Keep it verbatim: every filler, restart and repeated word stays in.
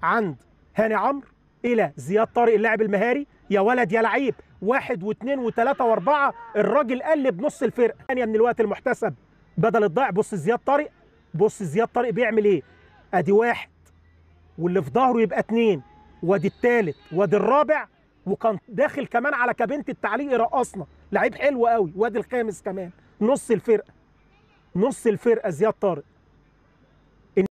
عند هاني عمرو الى زياد طارق اللاعب المهاري. يا ولد يا لعيب، واحد واثنين وثلاثه واربعه، الراجل قلب نص الفرقه. ثانيه من الوقت المحتسب بدل الضائع. بص زياد طارق، بص زياد طارق بيعمل ايه. ادي واحد، واللي في ظهره يبقى اثنين، وادي الثالث، وادي الرابع، وكان داخل كمان على كابينه التعليق يرقصنا. لعيب حلو قوي. وادي الخامس كمان. نص الفرقه، نص الفرقه زياد طارق.